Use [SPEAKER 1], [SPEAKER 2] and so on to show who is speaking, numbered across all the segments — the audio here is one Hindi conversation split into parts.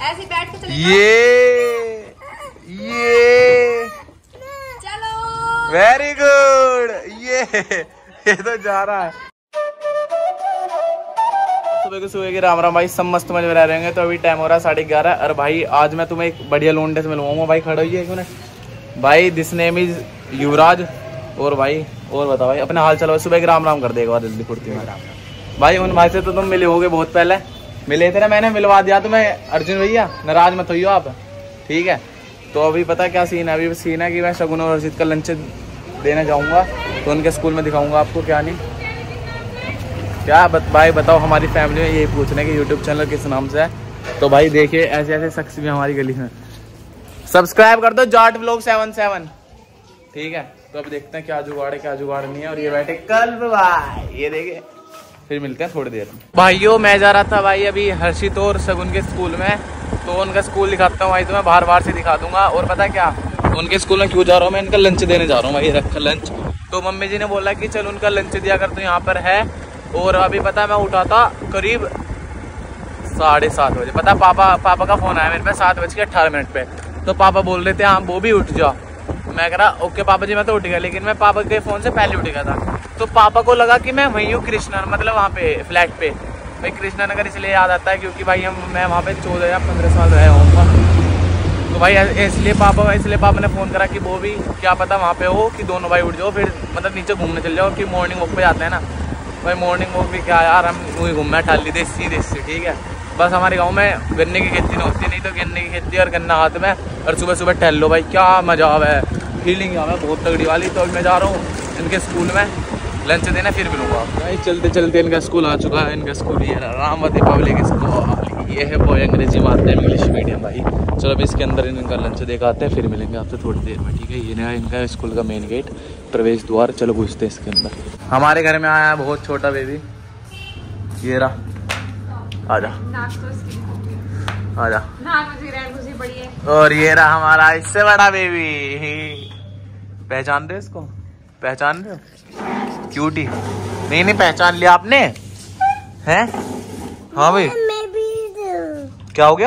[SPEAKER 1] ऐसे बैठ के चले
[SPEAKER 2] ये
[SPEAKER 1] चलो।
[SPEAKER 2] Very good. ये तो जा रहा है। सुबह के राम राम भाई, सब मस्त मजे में रह रहे होंगे। तो अभी टाइम हो रहा है 11:30 और भाई आज मैं तुम्हें एक बढ़िया लोंडे से मिलवाऊंगा। भाई खड़ा होइए एक मिनट। भाई दिस नेम इज युवराज। और भाई और बताओ भाई अपने हाल चलो। सुबह के राम राम कर देगा जल्दी फुर्ती में। भाई उन भाई से तो तुम मिले होगे बहुत पहले, मिले थे ना, मैंने मिलवा दिया तुम्हें। अर्जुन भैया नाराज मत होइयो आप, ठीक है। तो अभी पता क्या सीन है, अभी सीन है कि मैं शगुन और हर्षित का लंच देने जाऊंगा, तो उनके स्कूल में दिखाऊंगा आपको। क्या नहीं क्या भाई बताओ, हमारी फैमिली में यही पूछ रहे हैं कि यूट्यूब चैनल किस नाम से है। तो भाई देखिए ऐसे ऐसे शख्स भी हमारी गली में। सब्सक्राइब कर दो जाट व्लॉग 77, ठीक है। तो अब देखते हैं क्या जुगाड़ है क्या जुगाड़ नहीं है। और ये बैठे कल भाई, ये देखे, फिर मिलते हैं थोड़ी देर में। भाइयों मैं जा रहा था भाई अभी हर्षित और शगुन के स्कूल में, तो उनका स्कूल दिखाता हूँ भाई, तो मैं बार बार से दिखा दूंगा। और पता क्या, उनके स्कूल में क्यों जा रहा हूँ मैं, इनका लंच देने जा रहा हूँ भाई। रखा लंच, तो मम्मी जी ने बोला कि चल उनका लंच दिया कर, तो यहाँ पर है। और अभी पता मैं उठा था करीब 7:30 बजे। पता पापा का फोन आया मेरे पे 7:18 पे। तो पापा बोल रहे थे हाँ वो भी उठ जाओ। मैं कह रहा ओके पापा जी मैं तो उठ गया, लेकिन मैं पापा के फोन से पहले उठ गया था। तो पापा को लगा कि मैं वहीं हूँ कृष्णा, मतलब वहाँ पे फ्लैट पे। भाई कृष्णा नगर इसलिए याद आता है क्योंकि भाई मैं वहाँ पे 14 या 15 साल रहा हूँगा। तो भाई इसलिए पापा ने फ़ोन करा कि वो भी क्या पता वहाँ पे हो, कि दोनों भाई उठ जाओ, फिर मतलब नीचे घूमने चल जाओ, कि मॉर्निंग वॉक पे जाते हैं ना। भाई मॉर्निंग वॉक भी क्या यार, हम वही घूमना ठाली देसी ठीक है। बस हमारे गांव में गन्ने की खेती नहीं होती, नहीं तो गन्ने की खेती और गन्ना हाथ में, और सुबह सुबह टहल लो भाई, क्या मजा आवे, फीलिंग आवे बहुत तगड़ी वाली। तो मैं जा रहा हूँ इनके स्कूल में लंच देना, फिर मिलूंगा भाई। चलते चलते इनका स्कूल आ चुका है। इनका स्कूल ये रामवती पब्लिक स्कूल, ये है बॉय अंग्रेजी माध्यम इंग्लिश मीडियम भाई। चलो अभी इसके अंदर इनका लंच देखाते हैं, फिर मिलेंगे आपसे थोड़ी देर में, ठीक है। ये ना इनका स्कूल का मेन गेट, प्रवेश द्वार। चलो पूछते हैं इसके अंदर। हमारे घर में आया है बहुत छोटा बेबी, ये रहा, आजा आजा। और ये रहा हमारा इससे बड़ा बेबी, पहचान रहे इसको, पहचान रहे हो, क्यूटी। नहीं पहचान लिया आपने हैं? हाँ भाई क्या हो गया,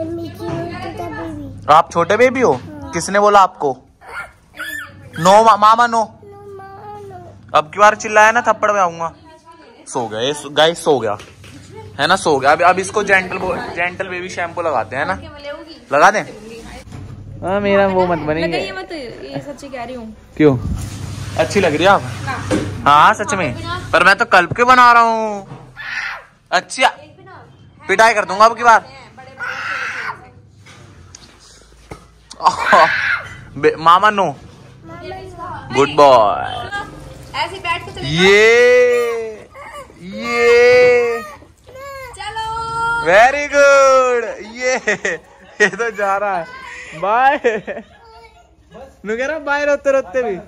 [SPEAKER 2] आप छोटे बेबी हो? किसने बोला आपको? नो मामा नो। अब की बार चिल्लाया ना थप्पड़ में आऊंगा। सो गया गाइस, सो गया है ना, सो गया। अब इसको जेंटल बेबी शैम्पू लगाते हैं ना, लगा दें। हाँ मेरा वो मत बनेंगे,
[SPEAKER 1] ये सच्ची कह रही हूँ।
[SPEAKER 2] क्यों अच्छी लग रही है आप? हाँ सच में, पर मैं तो कल्प के बना रहा हूँ। अच्छा पिटाई कर दूंगा अब की बार। मामा नो, गुड बॉय।
[SPEAKER 1] ऐसे बैठ के
[SPEAKER 2] ये
[SPEAKER 1] चलो।
[SPEAKER 2] Very good. ये तो जा रहा है। बाय नु कह रहा बाय रोते रोते भी।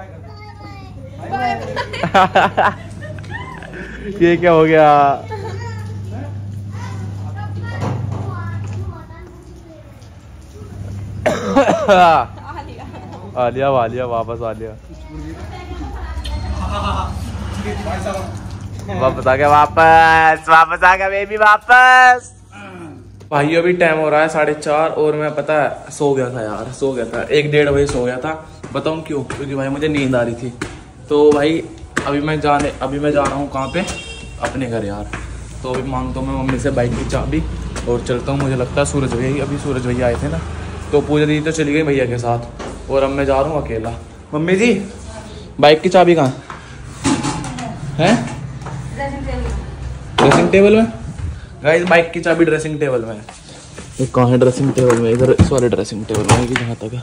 [SPEAKER 2] ये क्या हो गया? आलिया वालिया वापस आलिया वापस आ गया, वापस आ गया बेबी वापस। भाई अभी टाइम हो रहा है 4:30 और मैं पता है सो गया था यार, सो गया था 1-1:30 बजे सो गया था। बताऊँ क्यों? क्योंकि भाई मुझे नींद आ रही थी। तो भाई अभी मैं जा रहा हूँ कहाँ पे, अपने घर यार। तो अभी मांगता हूँ मैं मम्मी से बाइक की चाबी और चलता हूँ। मुझे लगता है सूरज भैया, अभी सूरज भैया आए थे ना, तो पूजा दीदी तो चली गई भैया के साथ, और अब मैं जा रहा हूँ अकेला। मम्मी जी बाइक की चाबी कहाँ है? ड्रेसिंग टेबल में गाइस, बाइक की चाबी ड्रेसिंग टेबल में है। ये कहाँ है ड्रेसिंग टेबल में? इधर इस वाले ड्रेसिंग टेबल में है, जहाँ तक है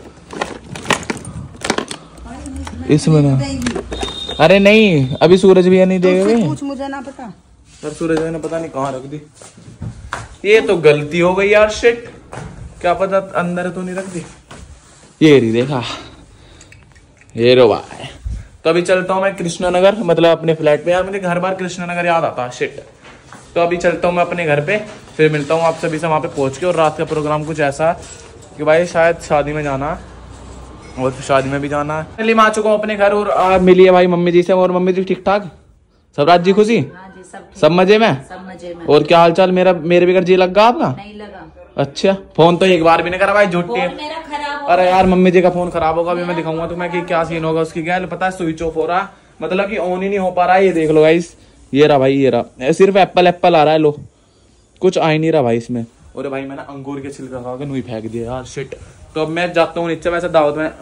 [SPEAKER 2] इसमें ना। अरे नहीं अभी सूरज भैया नहीं देगा,
[SPEAKER 1] पूछ मुझे ना पता।
[SPEAKER 2] सर सूरज भैया ने पता नहीं कहाँ रख दी। ये तो गलती हो गई यार, शिट, क्या पता अंदर तो नहीं रख दी। ये रही देखा, ये रो भाई। तो अभी चलता हूँ मैं कृष्णा नगर, मतलब अपने फ्लैट पे। यार मुझे घर बार कृष्णा नगर याद आता, शिट। तो अभी चलता हूँ मैं अपने घर पे, फिर मिलता हूँ आप सभी से वहाँ पे पहुँच के। और रात का प्रोग्राम कुछ ऐसा कि भाई शायद शादी में जाना है, और शादी में भी जाना है। पहले मैं आ चुका हूँ अपने घर, और मिली है भाई मम्मी जी से। और मम्मी जी ठीक ठाक, सब राज जी खुशी, सब मजे में?
[SPEAKER 1] सब मजे में।
[SPEAKER 2] और क्या हाल चाल? मेरे भी घर जी लग गया आपका?
[SPEAKER 1] नहीं लगा।
[SPEAKER 2] अच्छा फोन तो एक बार भी नहीं करा भाई, झूठी है।
[SPEAKER 3] मेरा खराब
[SPEAKER 2] अरे यार मम्मी जी का फोन खराब होगा, अभी मैं दिखाऊंगा तुम्हें कि क्या सीन होगा उसकी। क्या पता है स्विच ऑफ हो रहा, मतलब कि ऑन ही नहीं हो पा रहा है। ये देख लो गाइस, ये रहा भाई, ये रहा, सिर्फ एप्पल एप्पल आ रहा है। लो कुछ आ ही नहीं रहा भाई इसमें। और भाई मैंने अंगूर के छिलका खा के नहीं फेंक दिया यार, शिट। तो अब मैं जाता हूँ नीचे, वैसे दावत में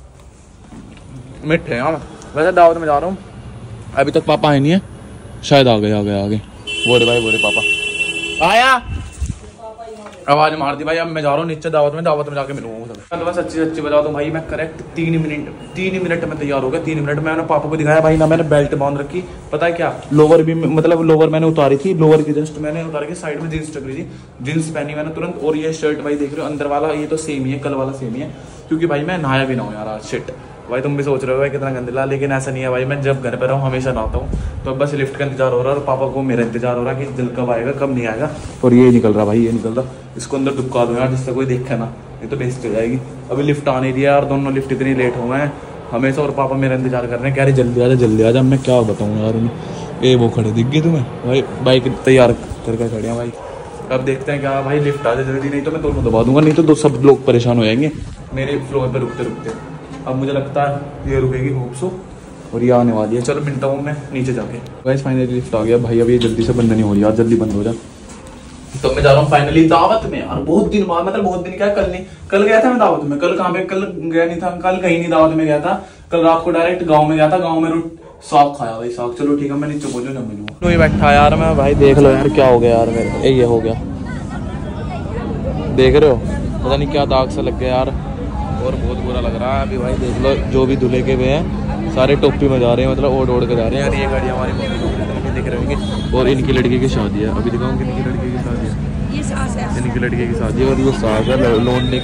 [SPEAKER 2] मिठे हैं, वैसे दावत में जा रहा हूँ। अभी तक पापा आए नहीं है, शायद आ गए। बोले भाई, बोले पापा आया, आवाज मार दी भाई। अब मैं जा रहा हूँ नीचे दावत में जाके मिलूंगा। तो बस सच्ची बता दूं भाई, मैं करेक्ट 3 मिनट में तैयार हो गया। 3 मिनट में मैंने पापा को दिखाया भाई ना, मैंने बेल्ट बांध रखी, पता है क्या, लोअर भी, मतलब लोअर मैंने उतारी थी, लोअर की जस्ट मैंने उतार के साइड में जींस टक रही थी, जींस पहनी मैंने तुरंत। और ये शर्ट भाई देख रहे हो अंदर वाला, ये तो सेम ही है, कल वाला सेम ही है, क्योंकि भाई मैं नहाया भी ना हूँ यार आज, शिट। भाई तुम भी सोच रहे हो भाई कितना गंदला, लेकिन ऐसा नहीं है भाई, मैं जब घर पे रहूँ हमेशा नहाता हूँ। तो बस लिफ्ट का इंतजार हो रहा है, और पापा को मेरा इंतजार हो रहा है कि जल्द कब आएगा कब नहीं आएगा। और ये निकल रहा भाई, ये निकल रहा, इसको अंदर दुबका दो यार जिससे कोई देखे ना, नहीं तो बेइज्जती हो जाएगी। अभी लिफ्ट आ नहीं रही है यार, दोनों लिफ्ट इतनी लेट हो गए हैं हमेशा, और पापा मेरा इंतजार कर रहे हैं, कह रहे जल्दी आ जा। मैं क्या बताऊँ यार उन्हें, ये वो खड़े दिख गए तुम्हें भाई, बाइक तैयार करके खड़े हैं भाई। अब देखते हैं क्या भाई, लिफ्ट आ जाए जल्दी, नहीं तो मैं दोनों दबा दूंगा, नहीं तो सब लोग परेशान हो जाएंगे मेरे फ्लोर पर रुकते। अब मुझे लगता है ये रुकेगी होप सो, और ये आने वाली है। चलो मिलता हूँ मैं नीचे जाके। गाइस फाइनली लिफ्ट आ गया भाई, अब ये जल्दी से बंद नहीं हो रही यार, जल्दी बंद हो जा। तो मैं जा रहा हूँ फाइनली दावत में यार, बहुत दिन बाद, मतलब बहुत दिन क्या, कल गया था मैं दावत में। कल कहाँ पे, कल गया नहीं था, कल कहीं नहीं दावत में गया था। कल रात को डायरेक्ट गाँव में गया था, गाँव में साग खाया भाई, साग। चलो ठीक है, मैं नीचे पहुंचू जब मिलूंगा। नहीं बैठा यार मैं भाई, देख लो यार क्या हो गया यार मेरे, ये हो गया, देख रहे हो, पता नहीं क्या दाग सा लग गया यार, और बहुत बुरा लग रहा है। अभी भाई देख लो, जो भी दूल्हे के हुए हैं सारे टोपी में जा रहे हैं, मतलब ओढ़ के जा रहे हैं यार। ये गाड़ी हमारी मम्मी दिख रही होंगी, और इनकी लड़की की शादी है। अभी दिखाऊंगी इनकी लड़की की शादी है, इनकी लड़की की शादी है, और ये साग है लोंडे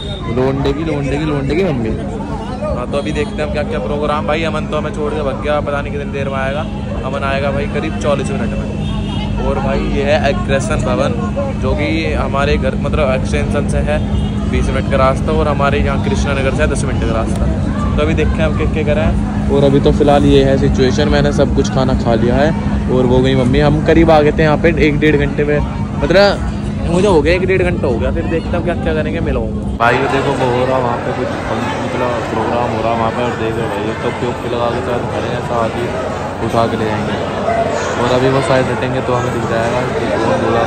[SPEAKER 2] की मम्मी। हाँ तो अभी देखते हैं क्या क्या प्रोग्राम। भाई अमन तो हमें छोड़ के भग गया, पता नहीं कितनी देर में आएगा। अमन आएगा भाई करीब 40 मिनट में। और भाई ये है एग्रेशन भवन, जो कि हमारे घर मतलब एक्सटेंशन से है 20 मिनट का रास्ता, और हमारे यहाँ कृष्णा नगर से है 10 मिनट का रास्ता। तो अभी देखते हैं हम क्या करें। और अभी तो फिलहाल ये है सिचुएशन, मैंने सब कुछ खाना खा लिया है, और वो गई मम्मी। हम करीब आ गए थे यहाँ पे 1-1.5 घंटे में, मतलब मुझे हो गया 1-1.5 घंटा हो गया। फिर देखते हैं क्या क्या करेंगे, मिलाऊंगा भाई। वो देखो वो हो रहा वहाँ पे कुछ मतलब प्रोग्राम हो रहा वहाँ पे, और देख रहे भाई तो क्यों लगा के शायद खड़े हैं, ऐसा आदमी उठा के ले जाएंगे। और अभी वो साइड हटेंगे तो हमें दिख जाएगा कौन दूल्हा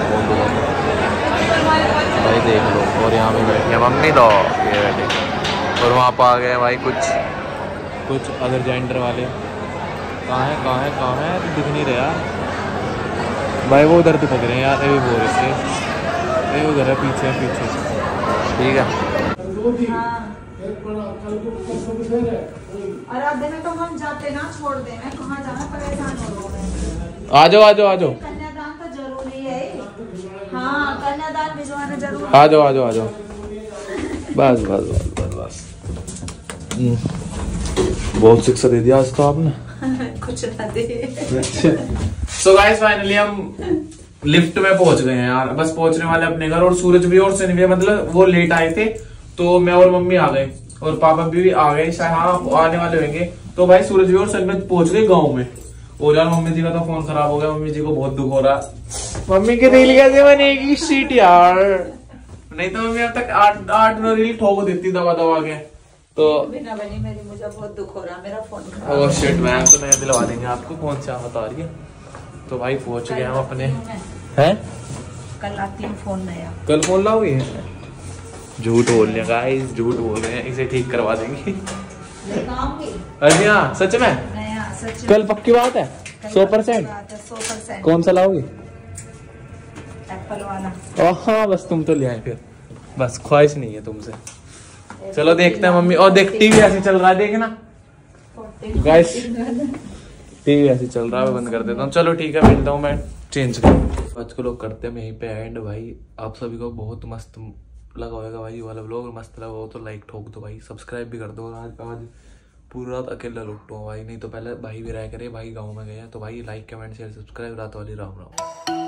[SPEAKER 2] भाई, देख लो। और यहाँ पे बैठी है मम्मी तो ये बैठे, और वहाँ पर आ गए भाई कुछ अदर जेंडर वाले। कहाँ है दिख नहीं रहे यार भाई, वो उधर तो पक रहे हैं यार, अभी बोल रहे थे ये उधर है पीछे ठीक है।
[SPEAKER 3] तो हम जाते ना, छोड़ देना, कहाँ जाना, परेशान हो रहे।
[SPEAKER 2] आ जाओ
[SPEAKER 3] कन्यादान तो जरूरी है। हाँ कन्यादान भिजवाना जरूरी।
[SPEAKER 2] आ जाओ बस। बहुत शिक्षा दे दिया आज तो आपने।
[SPEAKER 3] कुछ ना दे।
[SPEAKER 2] सो गाइस फाइनली हम लिफ्ट में पहुंच गए हैं यार, बस पहुंचने वाले अपने घर। और सूरज भी और सनी भी, मतलब वो लेट आए थे, तो मैं और मम्मी आ गए, और पापा भी आ गए शायद, हाँ आने वाले होंगे। तो भाई सूरज भी और सनी भी पहुंच गए गाँव में। और यार मम्मी जी का तो फोन खराब हो गया, मम्मी जी को बहुत दुख हो रहा। मम्मी के दिल कैसे बनेगी सीट यार, नहीं तो मम्मी अब तक 8-9 रील ठोक देती दबा के। तो
[SPEAKER 3] बिना बनी मेरी, मुझे बहुत दुख हो रहा, मेरा फोन खराब।
[SPEAKER 2] ओह शिट मैम, तो नया दिलवा देंगे आपको, कौन सी आफत आ रही है। तो भाई पहुंच गए हम अपने, हैं
[SPEAKER 3] कल आती हूँ फोन नया।
[SPEAKER 2] कल फोन लाओगे? झूठ बोल रहे गाइस, झूठ बोल रहे हैं, इसे ठीक करवा देंगे। अरे हाँ सच में,
[SPEAKER 3] नया सच
[SPEAKER 2] कल पक्की बात है 100%। कौन सा लाओगे?
[SPEAKER 3] एप्पल वाला।
[SPEAKER 2] हाँ बस तुम तो ले आए फिर, बस ख्वाहिश नहीं है तुमसे। चलो देखते हैं मम्मी। और देख टीवी ऐसे चल रहा है, देखना गाइस, टीवी ऐसे चल रहा है, बंद कर देता हूँ। चलो ठीक है, मिलता हूँ मैं चेंज कर। आज को लोग करते हैं यहीं पे एंड। भाई आप सभी को बहुत मस्त लगा होगा भाई वाला व्लॉग, मस्त लगा हो तो लाइक ठोक दो भाई, सब्सक्राइब भी कर दो। आज पूरी रात अकेला लुटो भाई, नहीं तो पहले भाई भी रह करे, भाई गाँव में गया तो भाई लाइक कमेंट शेयर सब्सक्राइब, रात वाली राम राम।